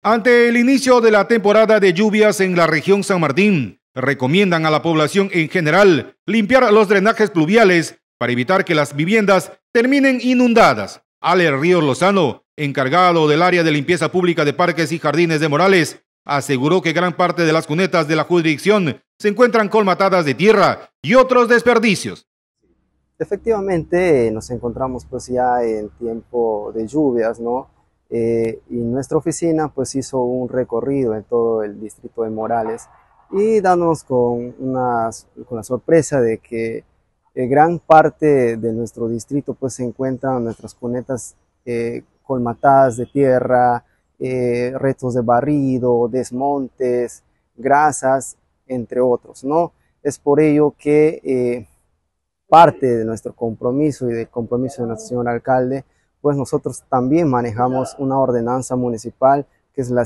Ante el inicio de la temporada de lluvias en la región San Martín, recomiendan a la población en general limpiar los drenajes pluviales para evitar que las viviendas terminen inundadas. Ale Ríos Lozano, encargado del área de limpieza pública de Parques y Jardines de Morales, aseguró que gran parte de las cunetas de la jurisdicción se encuentran colmatadas de tierra y otros desperdicios. Efectivamente, nos encontramos pues ya en tiempo de lluvias, ¿no? Y nuestra oficina pues hizo un recorrido en todo el distrito de Morales y dándonos con la sorpresa de que gran parte de nuestro distrito pues se encuentran nuestras cunetas colmatadas de tierra, restos de barrido, desmontes, grasas, entre otros, ¿no? Es por ello que parte de nuestro compromiso y del compromiso de nuestro señor alcalde, pues nosotros también manejamos una ordenanza municipal que es la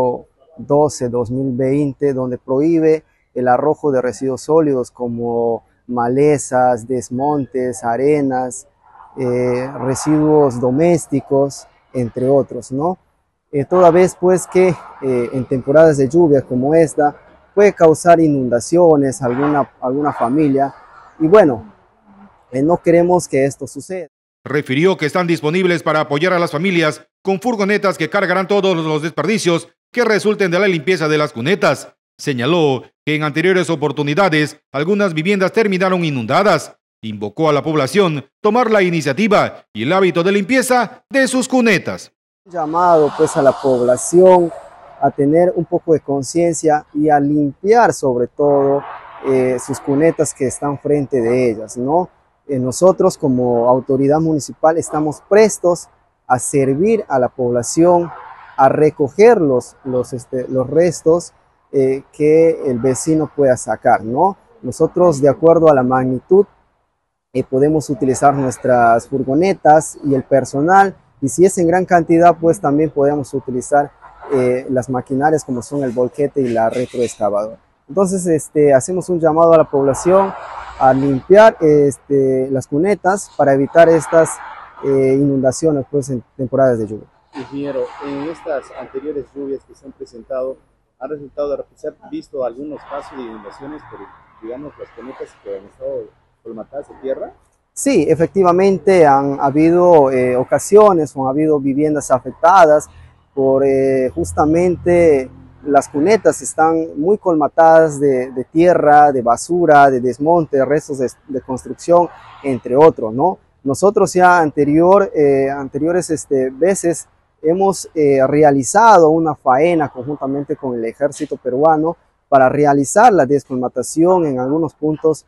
012-2020, donde prohíbe el arrojo de residuos sólidos como malezas, desmontes, arenas, residuos domésticos, entre otros, ¿no? Toda vez pues que en temporadas de lluvia como esta puede causar inundaciones a alguna familia y bueno, no queremos que esto suceda. Refirió que están disponibles para apoyar a las familias con furgonetas que cargarán todos los desperdicios que resulten de la limpieza de las cunetas. Señaló que en anteriores oportunidades algunas viviendas terminaron inundadas. Invocó a la población tomar la iniciativa y el hábito de limpieza de sus cunetas. Llamado pues a la población a tener un poco de conciencia y a limpiar sobre todo sus cunetas que están frente de ellas, ¿no? Nosotros como autoridad municipal estamos prestos a servir a la población, a recoger los restos que el vecino pueda sacar, ¿no? Nosotros, de acuerdo a la magnitud, podemos utilizar nuestras furgonetas y el personal, y si es en gran cantidad, pues también podemos utilizar las maquinarias como son el volquete y la retroexcavadora. Entonces, hacemos un llamado a la población a limpiar las cunetas para evitar estas inundaciones pues, en temporadas de lluvia. Ingeniero, en estas anteriores lluvias que se han presentado, ¿ha resultado de se han visto algunos casos de inundaciones por, digamos, las cunetas que han estado colmatadas de tierra? Sí, efectivamente han habido ocasiones o han habido viviendas afectadas por justamente las cunetas están muy colmatadas de tierra, de basura, de desmonte, de restos de construcción, entre otros, ¿no? Nosotros ya anteriores veces hemos realizado una faena conjuntamente con el ejército peruano para realizar la descolmatación en algunos puntos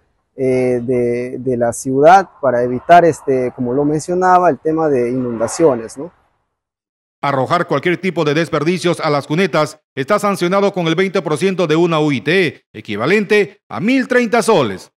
de la ciudad para evitar, como lo mencionaba, el tema de inundaciones, ¿no? Arrojar cualquier tipo de desperdicios a las cunetas está sancionado con el 20% de una UIT, equivalente a 1.030 soles.